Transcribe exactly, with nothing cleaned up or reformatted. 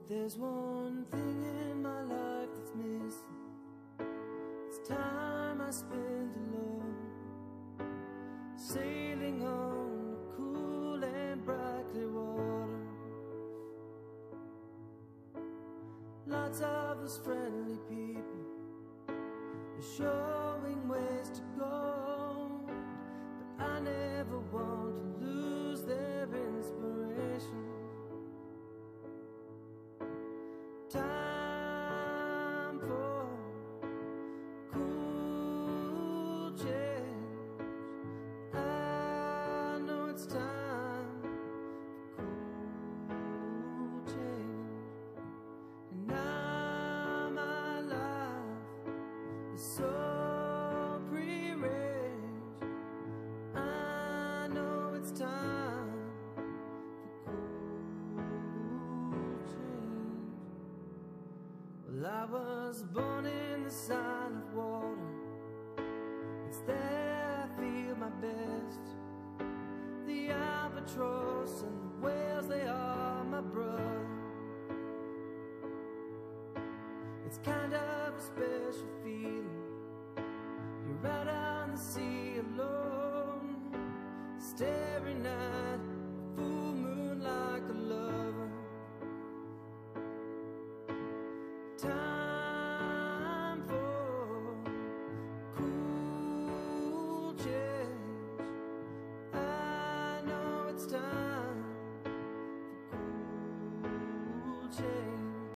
There's one thing in my life that's missing. It's time I spent alone, sailing on the cool and bright clear water. Lots of those friendly people are showing ways to go, but I never want to lose their inspiration. Time for cool change. I know it's time for cool change. And now my life is so prearranged. I know it's time for cool change. Well, I was born in the sign of water. It's there I feel my best. The albatross and the whales, they are my brother. It's kind of a special feeling. You're out on the sea alone, staring at the full moon like a lover. Time for cool change. I know it's time for cool change.